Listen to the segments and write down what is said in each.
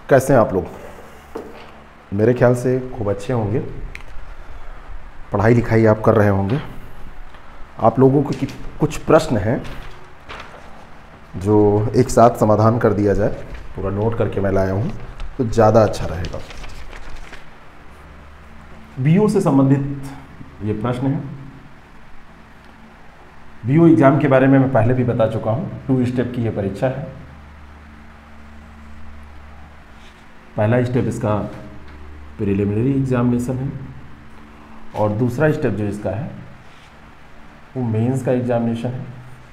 कैसे हैं आप लोग? मेरे ख्याल से खूब अच्छे होंगे। पढ़ाई लिखाई आप कर रहे होंगे। आप लोगों को कुछ प्रश्न हैं जो एक साथ समाधान कर दिया जाए, पूरा नोट करके मैं लाया हूँ तो ज़्यादा अच्छा रहेगा। बीओ से संबंधित ये प्रश्न है। बीओ एग्ज़ाम के बारे में मैं पहले भी बता चुका हूँ। 2 स्टेप की ये परीक्षा है। पहला स्टेप इसका प्रिलिमिनरी एग्जामिनेशन है और दूसरा स्टेप जो इसका है वो मेंस का एग्जामिनेशन है।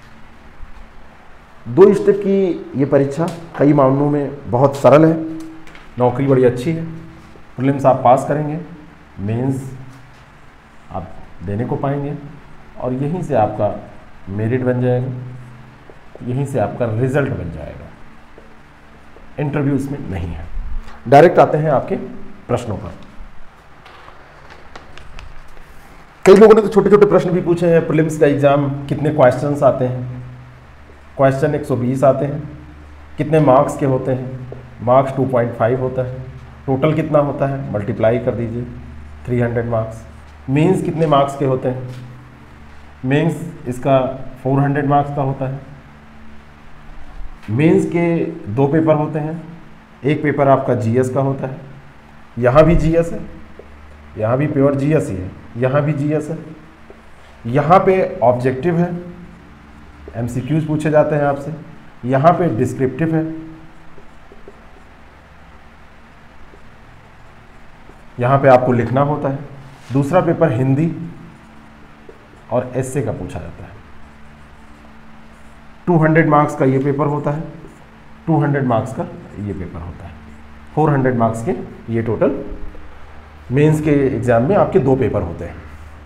2 स्टेप की ये परीक्षा कई मामलों में बहुत सरल है, नौकरी बड़ी अच्छी है। प्रीलिम्स आप पास करेंगे, मेंस आप देने को पाएंगे और यहीं से आपका मेरिट बन जाएगा, यहीं से आपका रिजल्ट बन जाएगा। इंटरव्यू इसमें नहीं है। डायरेक्ट आते हैं आपके प्रश्नों पर। कई लोगों ने तो छोटे छोटे प्रश्न भी पूछे हैं। प्रीलिम्स का एग्जाम कितने क्वेश्चंस आते हैं? क्वेश्चन 120 आते हैं। कितने मार्क्स के होते हैं? मार्क्स 2.5 होता है। टोटल कितना होता है? मल्टीप्लाई कर दीजिए, 300 मार्क्स। मेंस कितने मार्क्स के होते हैं? मेंस इसका 400 मार्क्स का होता है। मेंस के 2 पेपर होते हैं। एक पेपर आपका जीएस का होता है। यहाँ भी जीएस है, यहाँ भी प्योर जीएस ही है, यहाँ भी जीएस है। यहाँ पे ऑब्जेक्टिव है, एमसीक्यूज पूछे जाते हैं आपसे। यहाँ पे डिस्क्रिप्टिव है, यहाँ पे आपको लिखना होता है। दूसरा पेपर हिंदी और एस्से का पूछा जाता है। 200 मार्क्स का ये पेपर होता है, 200 मार्क्स का ये पेपर होता है। 400 मार्क्स के ये टोटल मेंस के एग्जाम में आपके 2 पेपर होते हैं।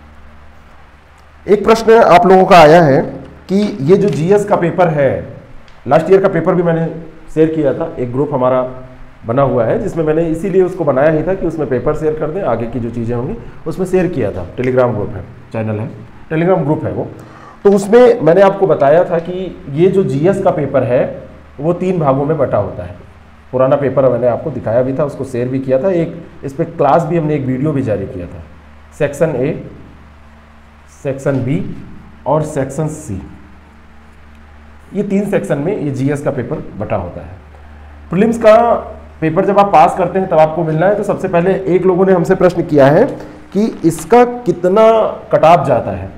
एक प्रश्न आप लोगों का आया है कि ये जो जीएस का पेपर है, लास्ट ईयर का पेपर भी मैंने शेयर किया था। एक ग्रुप हमारा बना हुआ है जिसमें मैंने इसीलिए उसको बनाया ही था कि उसमें पेपर शेयर कर दें, आगे की जो चीज़ें होंगी उसमें शेयर किया था। टेलीग्राम ग्रुप है, चैनल है, टेलीग्राम ग्रुप है वो। तो उसमें मैंने आपको बताया था कि ये जो जीएस का पेपर है वो 3 भागों में बटा होता है। पुराना पेपर मैंने आपको दिखाया भी था, उसको शेयर भी किया था। एक इस पर क्लास भी हमने एक वीडियो भी जारी किया था। सेक्शन ए, सेक्शन बी और सेक्शन सी, ये 3 सेक्शन में ये जीएस का पेपर बटा होता है। प्रीलिम्स का पेपर जब आप पास करते हैं तब आपको मिलना है। तो सबसे पहले एक लोगों ने हमसे प्रश्न किया है कि इसका कितना कट ऑफ जाता है।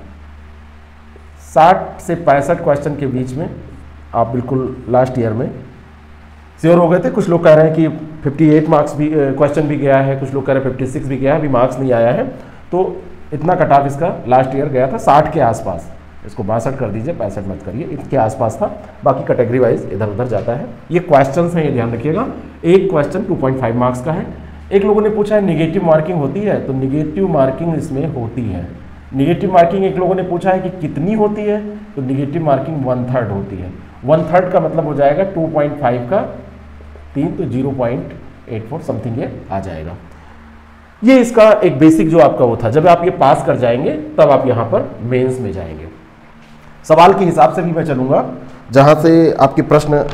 60 से 65 क्वेश्चन के बीच में आप बिल्कुल लास्ट ईयर में श्योर हो गए थे। कुछ लोग कह रहे हैं कि 58 मार्क्स भी क्वेश्चन भी गया है, कुछ लोग कह रहे हैं 56 भी गया है, अभी मार्क्स नहीं आया है। तो इतना कट ऑफ इसका लास्ट ईयर गया था 60 के आसपास। इसको 62 कर दीजिए, 65 मत करिए, इसके आसपास था। बाकी कैटेगरी वाइज इधर उधर जाता है। ये क्वेश्चंस हैं, ये ध्यान रखिएगा। एक क्वेश्चन 2.5 मार्क्स का है। एक लोगों ने पूछा है निगेटिव मार्किंग होती है, तो निगेटिव मार्किंग इसमें होती है। निगेटिव मार्किंग एक लोगों ने पूछा है कि कितनी होती है, तो निगेटिव मार्किंग 1/3 होती है। 1/3 का मतलब हो जाएगा 2.5 का 3, तो 0.84 समथिंग ये आ जाएगा। ये इसका एक बेसिक जो आपका वो था। जब आप ये पास कर जाएंगे तब आप यहाँ पर मेंस में जाएंगे। सवाल के हिसाब से भी मैं चलूँगा, जहाँ से आपके प्रश्न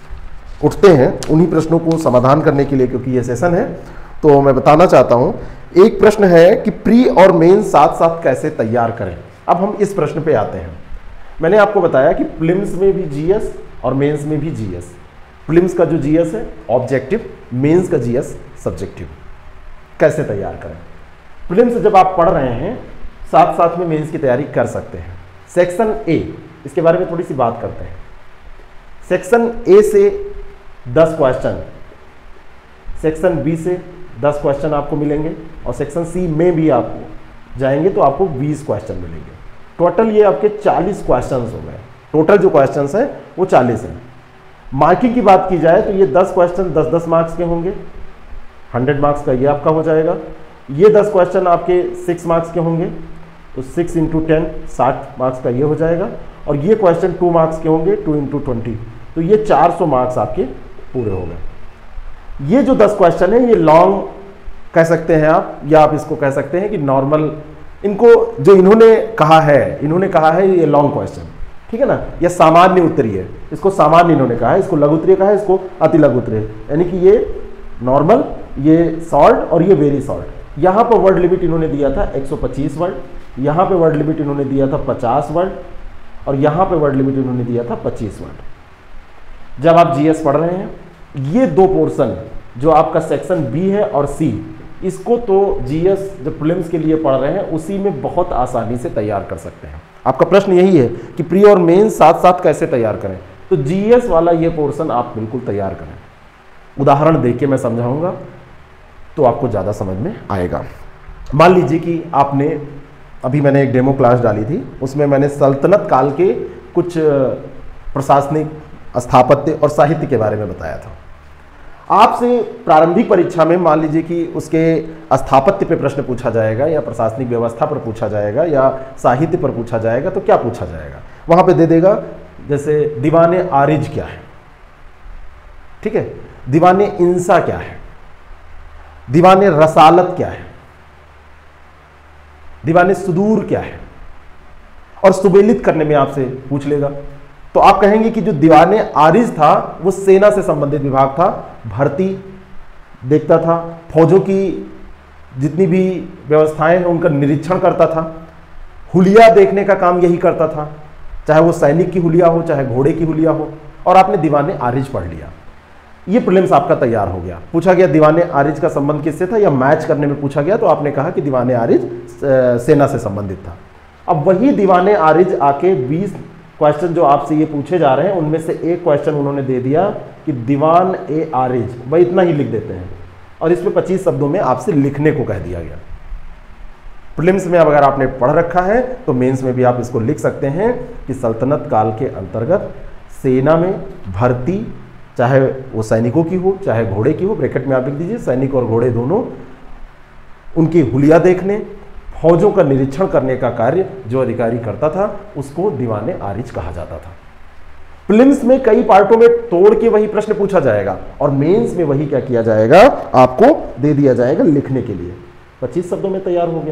उठते हैं उन्हीं प्रश्नों को समाधान करने के लिए, क्योंकि ये सेशन है तो मैं बताना चाहता हूँ। एक प्रश्न है कि प्री और मेंस साथ साथ कैसे तैयार करें। अब हम इस प्रश्न पे आते हैं। मैंने आपको बताया कि प्रीलिम्स में भी जीएस और मेंस में भी जीएस। प्रीलिम्स का जो जीएस है ऑब्जेक्टिव, मेंस का जीएस सब्जेक्टिव। कैसे तैयार करें? प्रीलिम्स जब आप पढ़ रहे हैं साथ साथ में मेंस की तैयारी कर सकते हैं। सेक्शन ए, इसके बारे में थोड़ी सी बात करते हैं। सेक्शन ए से 10 क्वेश्चन, सेक्शन बी से 10 क्वेश्चन आपको मिलेंगे और सेक्शन सी में भी आपको जाएंगे तो आपको 20 क्वेश्चन मिलेंगे। टोटल ये आपके 40 क्वेश्चंस हो गए। टोटल जो क्वेश्चंस हैं वो 40 हैं। मार्किंग की बात की जाए तो ये 10 क्वेश्चन 10-10 मार्क्स के होंगे, 100 मार्क्स का ये आपका हो जाएगा। ये 10 क्वेश्चन आपके 6 मार्क्स के होंगे, तो 6 × 10 60 मार्क्स का ये हो जाएगा। और ये क्वेश्चन 2 मार्क्स के होंगे, 2 × 20, तो ये 400 मार्क्स आपके पूरे हो गए। ये जो 10 क्वेश्चन है ये लॉन्ग कह सकते हैं आप, या आप इसको कह सकते हैं कि नॉर्मल। इनको जो इन्होंने कहा है ये लॉन्ग क्वेश्चन, ठीक है ना, यह सामान्य उत्तरीय है। इसको सामान्य इन्होंने कहा है, इसको लघु उत्तरीय कहा है, इसको अति लघु उत्तरीय, यानी कि ये नॉर्मल, ये सॉल्ट और ये वेरी सॉल्ट। यहाँ पर वर्ड लिमिट इन्होंने दिया था 125 वर्ड, यहाँ पे वर्ड लिमिट इन्होंने दिया था 50 वर्ड, और यहाँ पे वर्ड लिमिट इन्होंने दिया था 25 वर्ड। जब आप जीएस पढ़ रहे हैं, ये दो पोर्शन जो आपका सेक्शन बी है और सी, इसको तो जीएस जो प्रीलिम्स के लिए पढ़ रहे हैं उसी में बहुत आसानी से तैयार कर सकते हैं। आपका प्रश्न यही है कि प्री और मेन साथ साथ कैसे तैयार करें, तो जीएस वाला ये पोर्शन आप बिल्कुल तैयार करें। उदाहरण देके मैं समझाऊंगा तो आपको ज़्यादा समझ में आएगा। मान लीजिए कि आपने, अभी मैंने एक डेमो क्लास डाली थी, उसमें मैंने सल्तनत काल के कुछ प्रशासनिक, स्थापत्य और साहित्य के बारे में बताया था। आपसे प्रारंभिक परीक्षा में मान लीजिए कि उसके स्थापत्य पे प्रश्न पूछा जाएगा, या प्रशासनिक व्यवस्था पर पूछा जाएगा, या साहित्य पर पूछा जाएगा, तो क्या पूछा जाएगा? वहाँ पे दे देगा जैसे दीवाने आरिज क्या है, ठीक है, दीवाने इंसा क्या है, दीवाने रसालत क्या है, दीवाने सुदूर क्या है, और सुबेलित करने में आपसे पूछ लेगा। तो आप कहेंगे कि जो दीवाने आरिज था वो सेना से संबंधित विभाग था, भर्ती देखता था, फौजों की जितनी भी व्यवस्थाएं हैं उनका निरीक्षण करता था, हुलिया देखने का काम यही करता था, चाहे वो सैनिक की हुलिया हो चाहे घोड़े की हुलिया हो, और आपने दीवाने आरिज पढ़ लिया। ये प्रीलिम्स आपका तैयार हो गया। पूछा गया दीवाने आरिज का संबंध किससे था, या मैच करने में पूछा गया तो आपने कहा कि दीवाने आरिज सेना से संबंधित था। अब वही दीवाने आरिज आके 20 क्वेश्चन जो आपसे ये पूछे जा रहे हैं उनमें से एक क्वेश्चन उन्होंने दे दिया कि दीवान ए आरिज, वही इतना ही लिख देते हैं, और इसमें 25 शब्दों में आपसे लिखने को कह दिया गया। प्रीलिम्स में अगर आपने पढ़ रखा है तो मेंस में भी आप इसको लिख सकते हैं कि सल्तनत काल के अंतर्गत सेना में भर्ती, चाहे वो सैनिकों की हो चाहे घोड़े की हो, ब्रैकेट में आप लिख दीजिए सैनिक और घोड़े दोनों, उनकी हुलिया देखने, फौजों का निरीक्षण करने का कार्य जो अधिकारी करता था उसको दीवाने आरिज कहा जाता था। प्रीलिम्स में कई पार्टों में तोड़ के वही प्रश्न पूछा जाएगा, और मेंस में वही क्या किया जाएगा, आपको दे दिया जाएगा लिखने के लिए। 25 शब्दों में तैयार हो गया।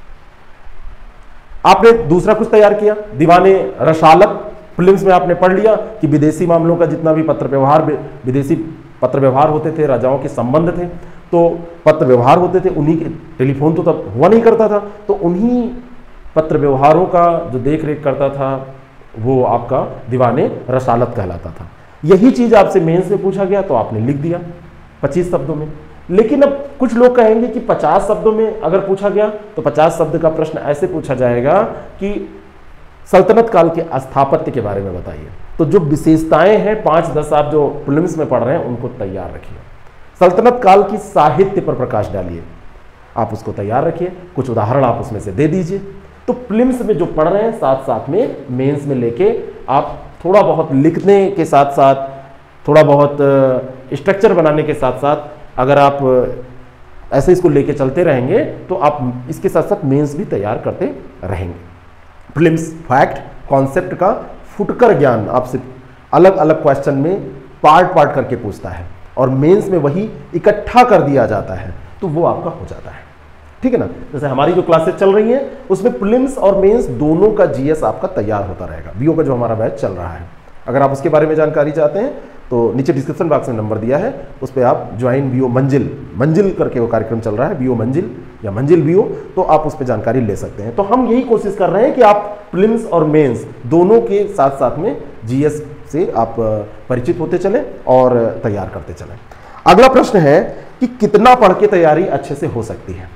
आपने दूसरा कुछ तैयार किया, दीवाने रसालत, प्रीलिम्स में आपने पढ़ लिया कि विदेशी मामलों का जितना भी पत्र व्यवहार, विदेशी पत्र व्यवहार होते थे, राजाओं के संबंध थे, तो पत्र व्यवहार होते थे, उन्हीं के, टेलीफोन तो तब हुआ नहीं करता था, तो उन्हीं पत्र व्यवहारों का जो देख रेख करता था वो आपका दीवाने रसालत कहलाता था। यही चीज आपसे मेंस में पूछा गया तो आपने लिख दिया 25 शब्दों में। लेकिन अब कुछ लोग कहेंगे कि 50 शब्दों में अगर पूछा गया तो 50 शब्द का प्रश्न ऐसे पूछा जाएगा कि सल्तनत काल के स्थापत्य के बारे में बताइए। तो जो विशेषताएं हैं 5-10 आप जो प्रीलिम्स में पढ़ रहे हैं उनको तैयार रखिए। सल्तनत काल की साहित्य पर प्रकाश डालिए, आप उसको तैयार रखिए, कुछ उदाहरण आप उसमें से दे दीजिए। तो प्रीलिम्स में जो पढ़ रहे हैं साथ साथ में मेंस में लेके आप थोड़ा बहुत लिखने के साथ साथ, थोड़ा बहुत स्ट्रक्चर बनाने के साथ साथ अगर आप ऐसे इसको लेके चलते रहेंगे तो आप इसके साथ साथ मेंस भी तैयार करते रहेंगे। प्रीलिम्स फैक्ट कॉन्सेप्ट का फुटकर ज्ञान आपसे अलग अलग क्वेश्चन में पार्ट पार्ट करके पूछता है, और मेंस में वही इकट्ठा कर दिया जाता है, तो वो आपका हो जाता है। ठीक है ना। जैसे हमारी जो क्लासेस चल रही हैं उसमें प्रीलिम्स और मेंस दोनों का जीएस आपका तैयार होता रहेगा। बीओ का जो हमारा बैच चल रहा है, अगर आप उसके बारे में जानकारी चाहते हैं तो नीचे डिस्क्रिप्शन बॉक्स में नंबर दिया है, उस पर आप ज्वाइन बीओ मंजिल करके वो कार्यक्रम चल रहा है, बीओ मंजिल या मंजिल बीओ, तो आप उस पर जानकारी ले सकते हैं। तो हम यही कोशिश कर रहे हैं कि आप प्रीलिम्स और मेंस दोनों के साथ साथ में जीएस से आप परिचित होते चलें और तैयार करते चलें। अगला प्रश्न है कि कितना पढ़ के तैयारी अच्छे से हो सकती है।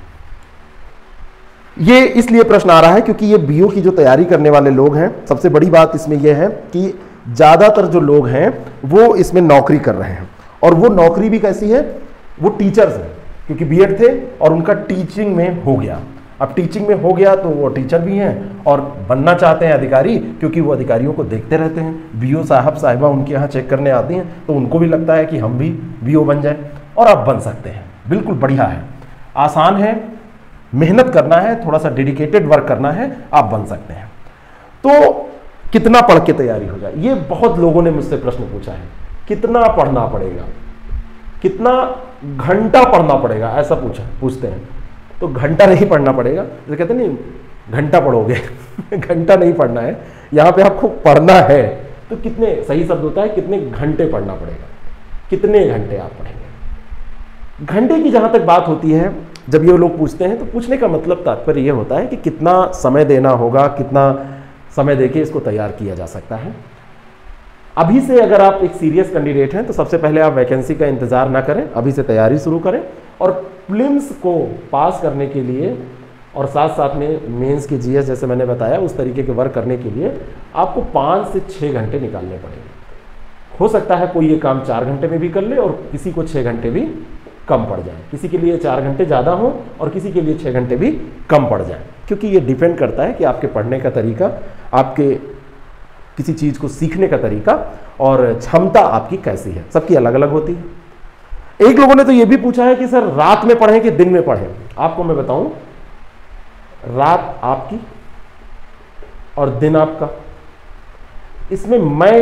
ये इसलिए प्रश्न आ रहा है क्योंकि ये बीओ की जो तैयारी करने वाले लोग हैं, सबसे बड़ी बात इसमें यह है कि ज़्यादातर जो लोग हैं वो इसमें नौकरी कर रहे हैं, और वो नौकरी भी कैसी है, वो टीचर्स हैं, क्योंकि बीएड थे और उनका टीचिंग में हो गया। अब टीचिंग में हो गया तो वो टीचर भी हैं और बनना चाहते हैं अधिकारी, क्योंकि वो अधिकारियों को देखते रहते हैं। बीओ साहब साहिबा उनके यहाँ चेक करने आती हैं तो उनको भी लगता है कि हम भी बीओ बन जाए, और आप बन सकते हैं। बिल्कुल बढ़िया है, आसान है, मेहनत करना है, थोड़ा सा डेडिकेटेड वर्क करना है, आप बन सकते हैं। तो कितना पढ़ के तैयारी हो जाए, ये बहुत लोगों ने मुझसे प्रश्न पूछा है। कितना पढ़ना पड़ेगा, कितना घंटा पढ़ना पड़ेगा, ऐसा पूछते हैं। तो घंटा नहीं पढ़ना पड़ेगा, जैसे कहते नहीं घंटा पढ़ोगे घंटा नहीं पढ़ना है, यहाँ पे आपको पढ़ना है। तो कितने, सही शब्द होता है कितने घंटे पढ़ना पड़ेगा, कितने घंटे आप पढ़ेंगे। घंटे की जहां तक बात होती है, जब ये लोग पूछते हैं तो पूछने का मतलब तात्पर्य ये होता है कि कितना समय देना होगा, कितना समय देके इसको तैयार किया जा सकता है। अभी से अगर आप एक सीरियस कैंडिडेट हैं तो सबसे पहले आप वैकेंसी का इंतजार ना करें, अभी से तैयारी शुरू करें और प्रीलिम्स को पास करने के लिए और साथ साथ में मेंस के जीएस जैसे मैंने बताया उस तरीके के वर्क करने के लिए आपको 5 से 6 घंटे निकालने पड़ेंगे। हो सकता है कोई ये काम 4 घंटे में भी कर ले और किसी को 6 घंटे भी कम पड़ जाए, किसी के लिए 4 घंटे ज़्यादा हो और किसी के लिए 6 घंटे भी कम पड़ जाए, क्योंकि ये डिपेंड करता है कि आपके पढ़ने का तरीका, आपके किसी चीज़ को सीखने का तरीका और क्षमता आपकी कैसी है, सबकी अलग अलग होती है। एक लोगों ने तो ये भी पूछा है कि सर रात में पढ़ें कि दिन में पढ़ें। आपको मैं बताऊं, रात आपकी और दिन आपका, इसमें मैं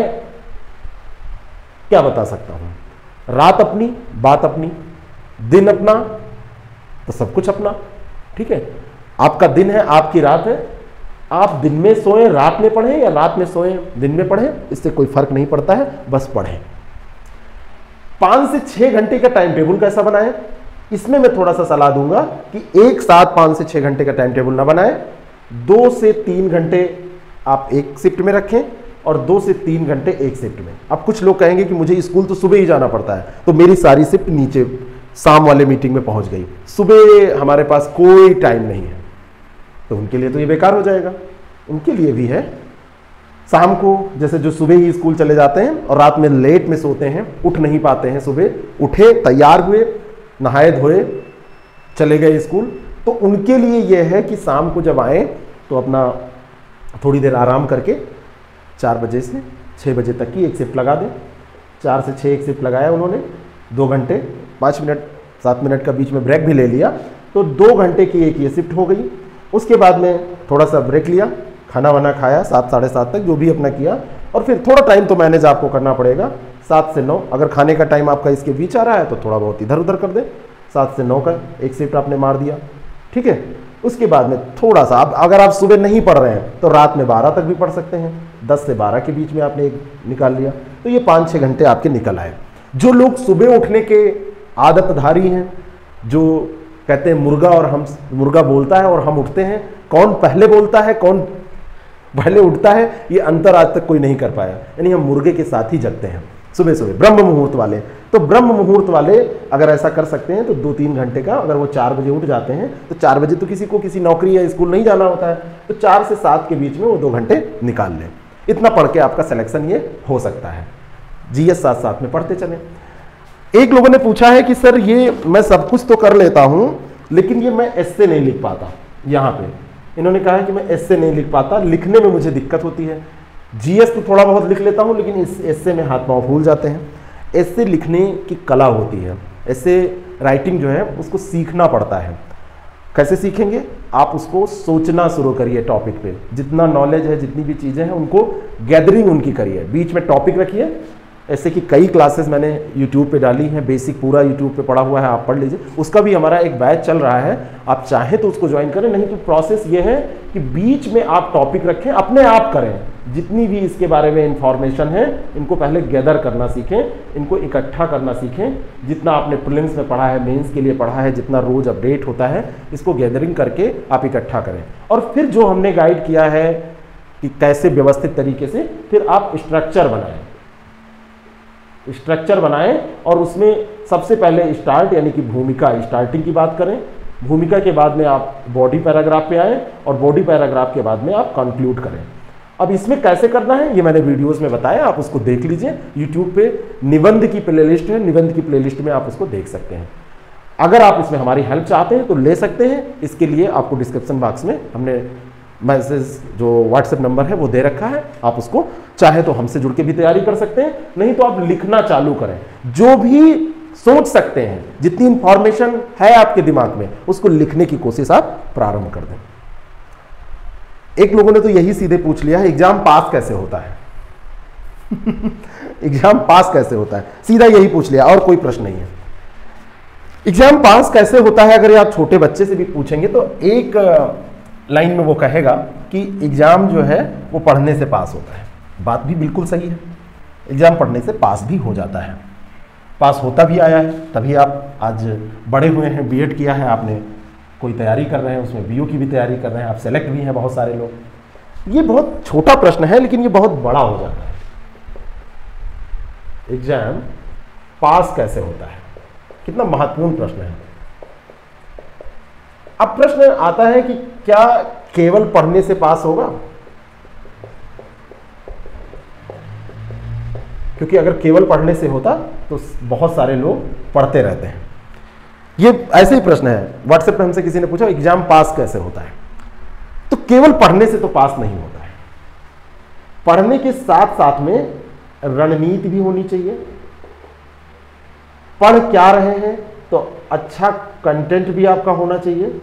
क्या बता सकता हूं? रात अपनी, बात अपनी, दिन अपना तो सब कुछ अपना। ठीक है, आपका दिन है, आपकी रात है, आप दिन में सोएं रात में पढ़ें या रात में सोएं दिन में पढ़ें, इससे कोई फर्क नहीं पड़ता है, बस पढ़ें। 5 से 6 घंटे का टाइम टेबल कैसा बनाएं, इसमें मैं थोड़ा सा सलाह दूंगा कि एक साथ 5 से 6 घंटे का टाइम टेबल ना बनाएं। 2 से 3 घंटे आप एक शिफ्ट में रखें और 2 से 3 घंटे एक शिफ्ट में। अब कुछ लोग कहेंगे कि मुझे स्कूल तो सुबह ही जाना पड़ता है, तो मेरी सारी शिफ्ट नीचे शाम वाले मीटिंग में पहुंच गई, सुबह हमारे पास कोई टाइम नहीं है, तो उनके लिए तो ये बेकार हो जाएगा। उनके लिए भी है, शाम को जैसे जो सुबह ही स्कूल चले जाते हैं और रात में लेट में सोते हैं, उठ नहीं पाते हैं, सुबह उठे, तैयार हुए, नहाए धोए, चले गए स्कूल, तो उनके लिए यह है कि शाम को जब आए तो अपना थोड़ी देर आराम करके 4 बजे से 6 बजे तक की एक शिफ्ट लगा दें। 4 से 6 एक शिफ्ट लगाया उन्होंने, 2 घंटे 5 मिनट 7 मिनट का बीच में ब्रेक भी ले लिया, तो 2 घंटे की एक ये शिफ्ट हो गई। उसके बाद में थोड़ा सा ब्रेक लिया, खाना वाना खाया 7 साढ़े 7 तक जो भी अपना किया, और फिर थोड़ा टाइम तो मैनेज आपको करना पड़ेगा 7 से 9। अगर खाने का टाइम आपका इसके बीच आ रहा है तो थोड़ा बहुत इधर उधर कर दें। 7 से 9 का एक शिफ्ट आपने मार दिया, ठीक है। उसके बाद में थोड़ा सा अगर आप सुबह नहीं पढ़ रहे हैं तो रात में 12 तक भी पढ़ सकते हैं, 10 से 12 के बीच में आपने एक निकाल लिया, तो ये 5-6 घंटे आपके निकल आए। जो लोग सुबह उठने के आदतधारी हैं, जो कहते हैं मुर्गा और हम, मुर्गा बोलता है और हम उठते हैं, कौन पहले बोलता है कौन पहले उठता है, ये अंतर आज तक कोई नहीं कर पाया। यानी हम मुर्गे के साथ ही जगते हैं सुबह सुबह, ब्रह्म मुहूर्त वाले। तो ब्रह्म मुहूर्त वाले अगर ऐसा कर सकते हैं तो 2-3 घंटे का, अगर वो 4 बजे उठ जाते हैं तो 4 बजे तो किसी को किसी नौकरी या स्कूल नहीं जाना होता है, तो 4 से 7 के बीच में वो 2 घंटे निकाल लें। इतना पढ़ के आपका सिलेक्शन ये हो सकता है। जीएस साथ साथ में पढ़ते चलें। एक लोगों ने पूछा है कि सर ये मैं सब कुछ तो कर लेता हूं लेकिन ये मैं एस्से नहीं लिख पाता। यहाँ पे इन्होंने कहा है कि मैं एस्से नहीं लिख पाता, लिखने में मुझे दिक्कत होती है। जीएस तो थोड़ा बहुत लिख लेता हूँ लेकिन इस एस्से में हाथ पांव फूल जाते हैं। एस्से लिखने की कला होती है, एस्से राइटिंग जो है उसको सीखना पड़ता है। कैसे सीखेंगे? आप उसको सोचना शुरू करिए टॉपिक पे, जितना नॉलेज है, जितनी भी चीज़ें हैं उनको गैदरिंग उनकी करिए, बीच में टॉपिक रखिए। ऐसे कि कई क्लासेस मैंने YouTube पे डाली हैं, बेसिक पूरा YouTube पे पढ़ा हुआ है, आप पढ़ लीजिए। उसका भी हमारा एक बैच चल रहा है, आप चाहें तो उसको ज्वाइन करें, नहीं तो प्रोसेस ये है कि बीच में आप टॉपिक रखें, अपने आप करें। जितनी भी इसके बारे में इंफॉर्मेशन है इनको पहले गैदर करना सीखें, इनको इकट्ठा करना सीखें। जितना आपने प्रीलिम्स में पढ़ा है, मेंस के लिए पढ़ा है, जितना रोज अपडेट होता है, इसको गैदरिंग करके आप इकट्ठा करें। और फिर जो हमने गाइड किया है कि कैसे व्यवस्थित तरीके से, फिर आप स्ट्रक्चर बनाएं, स्ट्रक्चर बनाएं और उसमें सबसे पहले स्टार्ट यानी कि भूमिका, स्टार्टिंग की बात करें। भूमिका के बाद में आप बॉडी पैराग्राफ पे आएँ और बॉडी पैराग्राफ के बाद में आप कंक्लूड करें। अब इसमें कैसे करना है ये मैंने वीडियोस में बताया, आप उसको देख लीजिए। यूट्यूब पे निबंध की प्लेलिस्ट है, निबंध की प्लेलिस्ट में आप उसको देख सकते हैं। अगर आप इसमें हमारी हेल्प चाहते हैं तो ले सकते हैं। इसके लिए आपको डिस्क्रिप्शन बॉक्स में हमने मैसेज जो व्हाट्सएप नंबर है वो दे रखा है, आप उसको चाहे तो हमसे जुड़ के भी तैयारी कर सकते हैं, नहीं तो आप लिखना चालू करें। जो भी सोच सकते हैं, जितनी इंफॉर्मेशन है आपके दिमाग में, उसको लिखने की कोशिश आप प्रारंभ कर दें। एक लोगों ने तो यही सीधे पूछ लिया है, एग्जाम पास कैसे होता है? एग्जाम पास कैसे होता है, सीधा यही पूछ लिया, और कोई प्रश्न नहीं है। एग्जाम पास कैसे होता है अगर आप छोटे बच्चे से भी पूछेंगे तो एक लाइन में वो कहेगा कि एग्जाम जो है वो पढ़ने से पास होता है। बात भी बिल्कुल सही है, एग्जाम पढ़ने से पास भी हो जाता है। पास होता भी आया है, तभी आप आज बड़े हुए हैं, बीएड किया है आपने, कोई तैयारी कर रहे हैं, उसमें बीओ की भी तैयारी कर रहे हैं, आप सेलेक्ट भी हैं बहुत सारे लोग। ये बहुत छोटा प्रश्न है लेकिन ये बहुत बड़ा हो जाता है। एग्जाम पास कैसे होता है, कितना महत्वपूर्ण प्रश्न है। अब प्रश्न आता है कि क्या केवल पढ़ने से पास होगा, क्योंकि अगर केवल पढ़ने से होता तो बहुत सारे लोग पढ़ते रहते हैं। ये ऐसे ही प्रश्न है, व्हाट्सएप पे हमसे किसी ने पूछा एग्जाम पास कैसे होता है, तो केवल पढ़ने से तो पास नहीं होता है। पढ़ने के साथ साथ में रणनीति भी होनी चाहिए। पढ़ क्या रहे हैं तो अच्छा कंटेंट भी आपका होना चाहिए,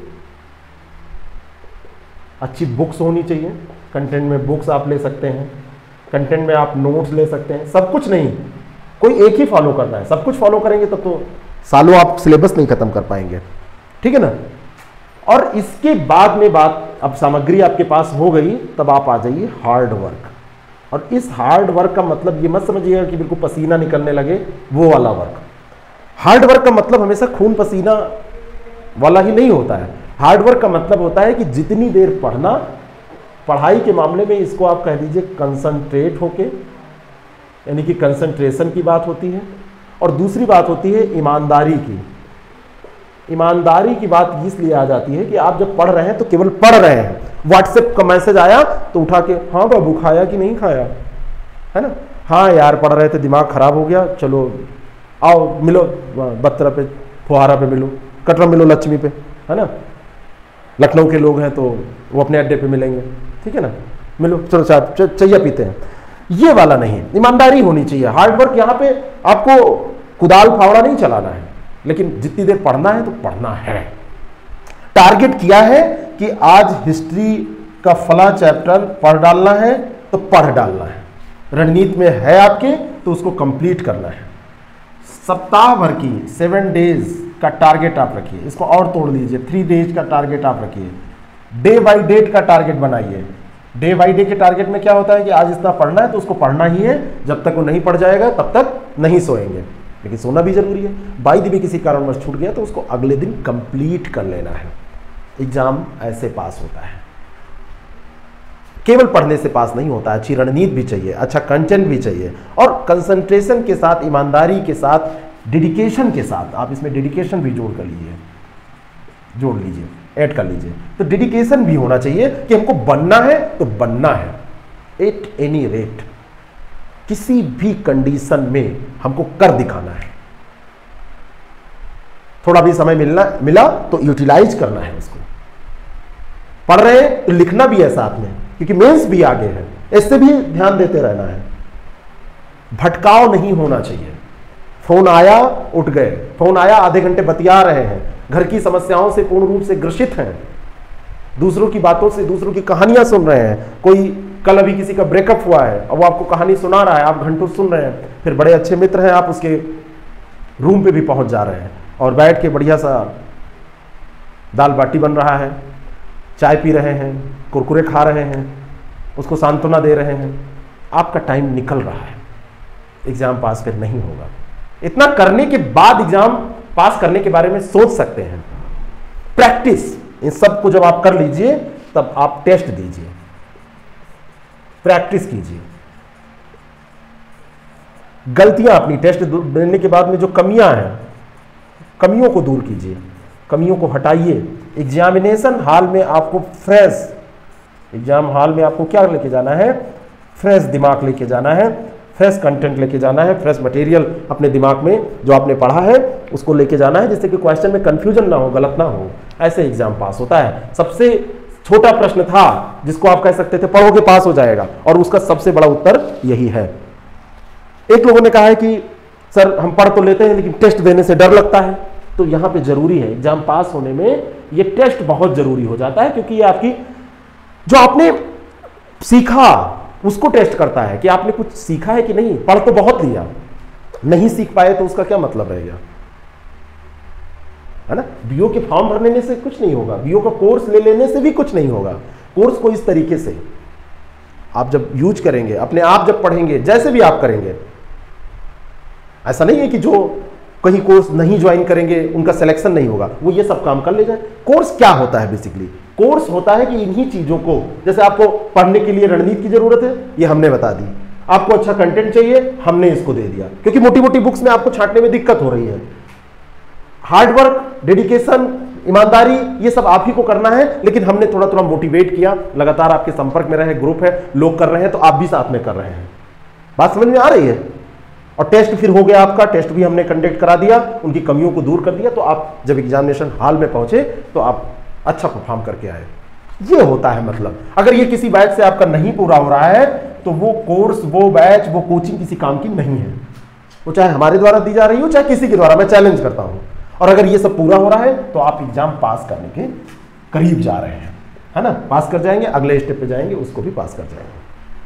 अच्छी बुक्स होनी चाहिए। कंटेंट में बुक्स आप ले सकते हैं, कंटेंट में आप नोट्स ले सकते हैं, सब कुछ नहीं, कोई एक ही फॉलो करना है। सब कुछ फॉलो करेंगे तब तो सालों आप सिलेबस नहीं खत्म कर पाएंगे, ठीक है ना। और इसके बाद में बात, अब सामग्री आपके पास हो गई, तब आप आ जाइए हार्ड वर्क। और इस हार्ड वर्क का मतलब ये मत समझिएगा कि बिल्कुल पसीना निकलने लगे वो वाला वर्क। हार्ड वर्क का मतलब हमेशा खून पसीना वाला ही नहीं होता है। हार्ड वर्क का मतलब होता है कि जितनी देर पढ़ना, पढ़ाई के मामले में इसको आप कह दीजिए कंसंट्रेट होके, यानी कि कंसंट्रेशन की बात होती है। और दूसरी बात होती है ईमानदारी की। ईमानदारी की बात इसलिए आ जाती है कि आप जब पढ़ रहे हैं तो केवल पढ़ रहे हैं, व्हाट्सएप का मैसेज आया तो उठा के हाँ बाबू खाया कि नहीं खाया, है ना, हाँ यार पढ़ रहे थे दिमाग खराब हो गया, चलो आओ मिलो बत्रा पे, फुहारा पे मिलो, कटरा मिलो लक्ष्मी पे, है ना। लखनऊ के लोग हैं तो वो अपने अड्डे पे मिलेंगे, ठीक है ना, मिलो चलो चाहिए पीते हैं। ये वाला नहीं, ईमानदारी होनी चाहिए। हार्ड वर्क यहाँ पे आपको कुदाल फावड़ा नहीं चलाना है, लेकिन जितनी देर पढ़ना है तो पढ़ना है। टारगेट किया है कि आज हिस्ट्री का फला चैप्टर पढ़ डालना है तो पढ़ डालना है। रणनीति में है आपके तो उसको कंप्लीट करना है। सप्ताह भर की 7 डेज का टारगेट आप रखिए, इसको और तोड़ लीजिए, 3 डेज का टारगेट आप रखिए। डे बाई डेट का टारगेट बनाइए। डे बाई डे के टारगेट में क्या होता है कि आज इतना पढ़ना है तो उसको पढ़ना ही है, जब तक वो नहीं पढ़ जाएगा तब तक नहीं सोएंगे, लेकिन सोना भी जरूरी है। बाई दी भी किसी कारणवश छूट गया तो उसको अगले दिन कंप्लीट कर लेना है। एग्जाम ऐसे पास होता है, केवल पढ़ने से पास नहीं होता। अच्छी रणनीति भी चाहिए, अच्छा कंटेंट भी चाहिए, और कंसंट्रेशन के साथ, ईमानदारी के साथ, डेडिकेशन के साथ। आप इसमें डेडिकेशन भी जोड़ लीजिए, ऐड कर लीजिए। तो डेडिकेशन भी होना चाहिए कि हमको बनना है तो बनना है, एट एनी रेट, किसी भी कंडीशन में हमको कर दिखाना है। थोड़ा भी समय मिला तो यूटिलाइज करना है उसको। पढ़ रहे हैं तो लिखना भी है साथ में, क्योंकि मेंस भी आगे है, इससे भी ध्यान देते रहना है। भटकाव नहीं होना चाहिए। फोन आया उठ गए, फोन आया आधे घंटे बतिया रहे हैं, घर की समस्याओं से पूर्ण रूप से ग्रसित हैं, दूसरों की बातों से, दूसरों की कहानियां सुन रहे हैं। कोई कल अभी किसी का ब्रेकअप हुआ है और वो आपको कहानी सुना रहा है, आप घंटों सुन रहे हैं, फिर बड़े अच्छे मित्र हैं, आप उसके रूम पे भी पहुंच जा रहे हैं और बैठ के बढ़िया सा दाल बाटी बन रहा है, चाय पी रहे हैं, कुरकुरे खा रहे हैं, उसको सांत्वना दे रहे हैं। आपका टाइम निकल रहा है, एग्जाम पास फिर नहीं होगा। इतना करने के बाद एग्जाम पास करने के बारे में सोच सकते हैं। प्रैक्टिस, इन सब को जब आप कर लीजिए तब आप टेस्ट दीजिए, प्रैक्टिस कीजिए। गलतियां अपनी टेस्ट देने के बाद में जो कमियां हैं, कमियों को दूर कीजिए, कमियों को हटाइए। एग्जामिनेशन हॉल में आपको फ्रेश, एग्जाम हॉल में आपको क्या लेके जाना है? फ्रेश दिमाग लेके जाना है, फ्रेश कंटेंट लेके जाना है, फ्रेश मटेरियल अपने दिमाग में जो आपने पढ़ा है उसको लेके जाना है, जिससे कि क्वेश्चन में कंफ्यूजन ना हो, गलत ना हो। ऐसे एग्जाम पास होता है। सबसे छोटा प्रश्न था जिसको आप कह सकते थे पढ़ोगे पास हो जाएगा, और उसका सबसे बड़ा उत्तर यही है। एक लोगों ने कहा है कि सर हम पढ़ तो लेते हैं लेकिन टेस्ट देने से डर लगता है। तो यहां पे जरूरी है, एग्जाम पास होने में ये टेस्ट बहुत जरूरी हो जाता है, क्योंकि ये आपकी जो आपने सीखा उसको टेस्ट करता है कि आपने कुछ सीखा है कि नहीं। पढ़ तो बहुत लिया, नहीं सीख पाए तो उसका क्या मतलब रहेगा, है ना। बीओ के फॉर्म भर लेने से कुछ नहीं होगा, बीओ का कोर्स ले लेने से भी कुछ नहीं होगा। कोर्स को इस तरीके से आप जब यूज करेंगे, अपने आप जब पढ़ेंगे, जैसे भी आप करेंगे, ऐसा नहीं है कि जो कहीं कोर्स नहीं ज्वाइन करेंगे उनका सिलेक्शन नहीं होगा, वो ये सब काम कर ले जाए। कोर्स क्या होता है बेसिकली? कोर्स होता है कि इन्हीं चीजों को, जैसे आपको पढ़ने के लिए रणनीति की जरूरत है, ये हमने बता दी। आपको अच्छा कंटेंट चाहिए, हमने इसको दे दिया, क्योंकि मोटी मोटी बुक्स में आपको छांटने में दिक्कत हो रही है। हार्डवर्क, डेडिकेशन, ईमानदारी, ये सब आप ही को करना है, लेकिन हमने थोड़ा थोड़ा मोटिवेट किया, लगातार आपके संपर्क में रहे, ग्रुप है, लोग कर रहे हैं, तो आप भी साथ में कर रहे हैं। बात समझ में आ रही है? और टेस्ट फिर हो गया आपका, टेस्ट भी हमने कंडक्ट करा दिया, उनकी कमियों को दूर कर दिया, तो आप जब एग्जामिनेशन हॉल में पहुंचे तो आप अच्छा परफॉर्म करके आए। ये होता है मतलब। अगर ये किसी बैच से आपका नहीं पूरा हो रहा है तो वो कोर्स, वो बैच, वो कोचिंग किसी काम की नहीं है, वो चाहे हमारे द्वारा दी जा रही हो, चाहे किसी के द्वारा, मैं चैलेंज करता हूं। और अगर ये सब पूरा हो रहा है तो आप एग्जाम पास करने के करीब जा रहे हैं, है ना? पास कर जाएंगे, अगले स्टेप पे जाएंगे, उसको भी पास कर जाएंगे।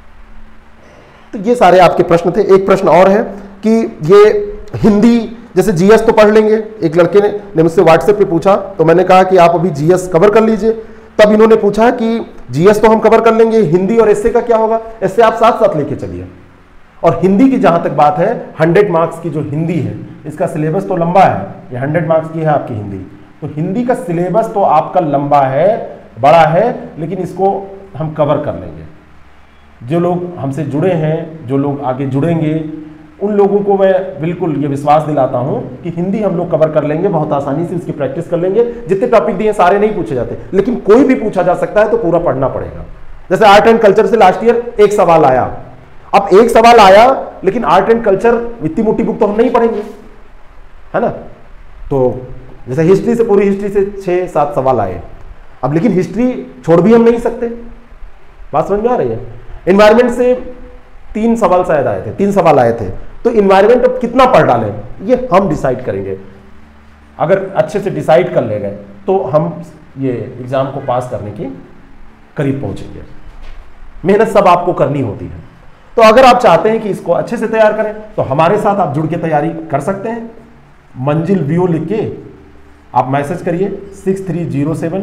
तो ये सारे आपके प्रश्न थे। एक प्रश्न और है कि ये हिंदी, जैसे जीएस तो पढ़ लेंगे, एक लड़के ने मुझसे व्हाट्सएप पे पूछा, तो मैंने कहा कि आप अभी जीएस कवर कर लीजिए। तब इन्होंने पूछा कि जीएस तो हम कवर कर लेंगे, हिंदी और एसए का क्या होगा? एसए आप साथ साथ लेके चलिए। और हिंदी की जहां तक बात है, 100 मार्क्स की जो हिंदी है, इसका सिलेबस तो लंबा है, ये 100 मार्क्स की है आपकी हिंदी, तो हिंदी का सिलेबस तो आपका लंबा है, बड़ा है, लेकिन इसको हम कवर कर लेंगे। जो लोग हमसे जुड़े हैं, जो लोग आगे जुड़ेंगे, उन लोगों को मैं बिल्कुल ये विश्वास दिलाता हूं कि हिंदी हम लोग कवर कर लेंगे, बहुत आसानी से उसकी प्रैक्टिस कर लेंगे। जितने टॉपिक दिए सारे नहीं पूछे जाते, लेकिन कोई भी पूछा जा सकता है तो पूरा पढ़ना पड़ेगा। जैसे आर्ट एंड कल्चर से लास्ट ईयर एक सवाल आया, अब एक सवाल आया, लेकिन आर्ट एंड कल्चर इतनी मोटी बुक तो हम नहीं पढ़ेंगे, है ना? तो जैसे हिस्ट्री से, पूरी हिस्ट्री से 6-7 सवाल आए, अब लेकिन हिस्ट्री छोड़ भी हम नहीं सकते। बात समझ में आ रही है? एनवायरमेंट से 3 सवाल शायद आए थे, 3 सवाल आए थे, तो इन्वायरमेंट अब कितना पढ़ डालें ये हम डिसाइड करेंगे। अगर अच्छे से डिसाइड कर ले गए तो हम ये एग्जाम को पास करने के करीब पहुंचेंगे। मेहनत सब आपको करनी होती है। तो अगर आप चाहते हैं कि इसको अच्छे से तैयार करें तो हमारे साथ आप जुड़ के तैयारी कर सकते हैं। मंजिल वीओ लिख के आप मैसेज करिए 6307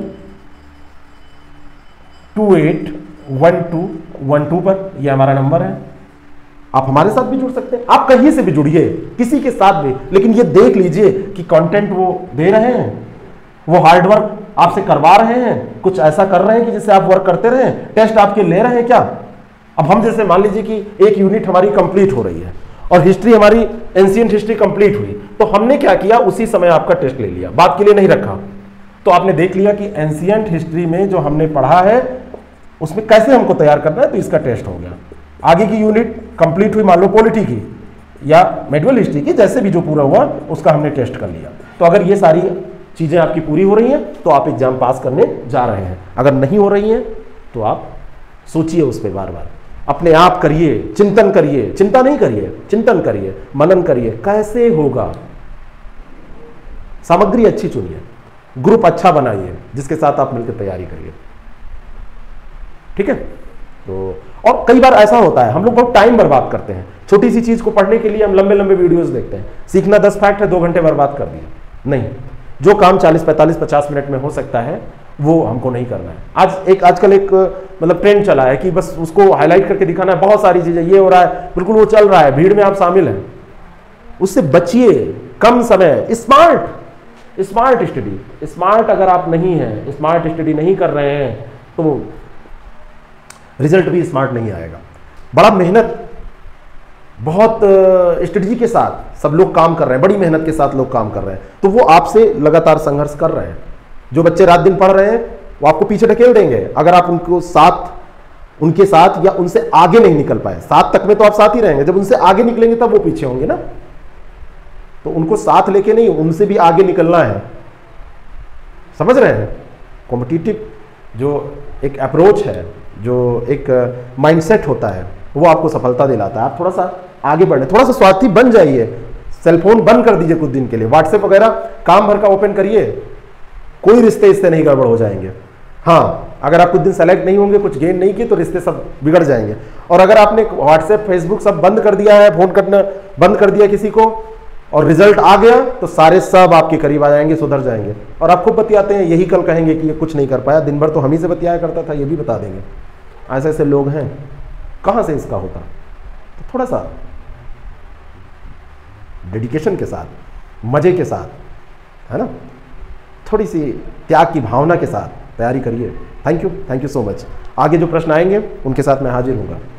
281212 पर, यह हमारा नंबर है। आप हमारे साथ भी जुड़ सकते हैं, आप कहीं से भी जुड़िए, किसी के साथ भी, लेकिन ये देख लीजिए कि कंटेंट वो दे रहे हैं, वो हार्डवर्क आपसे करवा रहे हैं, कुछ ऐसा कर रहे हैं कि जिससे आप वर्क करते रहें, टेस्ट आपके ले रहे हैं क्या। अब हम जैसे मान लीजिए कि एक यूनिट हमारी कंप्लीट हो रही है और हिस्ट्री हमारी, एंशिएंट हिस्ट्री कंप्लीट हुई, तो हमने क्या किया, उसी समय आपका टेस्ट ले लिया, बात के लिए नहीं रखा। तो आपने देख लिया कि एंशिएंट हिस्ट्री में जो हमने पढ़ा है उसमें कैसे हमको तैयार करना है, तो इसका टेस्ट हो गया। आगे की यूनिट कंप्लीट हुई, मान लो पॉलिटी की या मेडिवल हिस्ट्री की, जैसे भी जो पूरा हुआ उसका हमने टेस्ट कर लिया। तो अगर ये सारी चीजें आपकी पूरी हो रही हैं तो आप एग्जाम पास करने जा रहे हैं। अगर नहीं हो रही हैं तो आप सोचिए उस पर बार बार, अपने आप करिए, चिंतन करिए, चिंता नहीं करिए, चिंतन करिए, मनन करिए, कैसे होगा। सामग्री अच्छी चुनिए, ग्रुप अच्छा बनाइए जिसके साथ आप मिलकर तैयारी करिए, ठीक है। तो और कई बार ऐसा होता है हम लोग बहुत टाइम बर्बाद करते हैं, छोटी सी चीज को पढ़ने के लिए हम लंबे लंबे वीडियोस देखते हैं, सीखना 10 फैक्ट है 2 घंटे बर्बाद कर दिए। नहीं, जो काम 40, 45, 50 मिनट में हो सकता है वो हमको नहीं करना है। आजकल एक मतलब ट्रेंड चला है कि बस उसको हाईलाइट करके दिखाना है, बहुत सारी चीजें, ये हो रहा है, बिल्कुल वो चल रहा है, भीड़ में आप शामिल हैं, उससे बचिए। कम समय, स्मार्ट स्टडी, स्मार्ट अगर आप नहीं है, स्मार्ट स्टडी नहीं कर रहे हैं तो रिजल्ट भी स्मार्ट नहीं आएगा। बड़ा मेहनत, बहुत स्ट्रेटजी के साथ सब लोग काम कर रहे हैं, बड़ी मेहनत के साथ लोग काम कर रहे हैं, तो वो आपसे लगातार संघर्ष कर रहे हैं। जो बच्चे रात दिन पढ़ रहे हैं वो आपको पीछे ढकेल देंगे अगर आप उनके साथ या उनसे आगे नहीं निकल पाए। 7 तक में तो आप साथ ही रहेंगे, जब उनसे आगे निकलेंगे तब वो पीछे होंगे ना। तो उनको साथ लेके नहीं, उनसे भी आगे निकलना है, समझ रहे हैं। कॉम्पिटिटिव जो एक अप्रोच है, जो एक माइंडसेट होता है, वो आपको सफलता दिलाता है। आप थोड़ा सा आगे बढ़े, थोड़ा सा स्वार्थी बन जाइए, सेलफोन बंद कर दीजिए कुछ दिन के लिए, व्हाट्सएप वगैरह काम भर का ओपन करिए, कोई रिश्ते इससे नहीं गड़बड़ हो जाएंगे। हाँ, अगर आप कुछ दिन सेलेक्ट नहीं होंगे, कुछ गेन नहीं किए, तो रिश्ते सब बिगड़ जाएंगे। और अगर आपने व्हाट्सएप, फेसबुक सब बंद कर दिया है, फोन करना बंद कर दिया किसी को, और रिजल्ट आ गया, तो सारे सब आपके करीब आ जाएंगे, सुधर जाएंगे। और आप खूब बतियाते हैं, यही कल कहेंगे कि ये कुछ नहीं कर पाया, दिन भर तो हम ही से बतियाया करता था, ये भी बता देंगे। ऐसे ऐसे लोग हैं, कहाँ से इसका होता। तो थोड़ा सा डेडिकेशन के साथ, मज़े के साथ, है ना, थोड़ी सी त्याग की भावना के साथ तैयारी करिए। Thank you so much. आगे जो प्रश्न आएंगे उनके साथ मैं हाजिर हूँगा।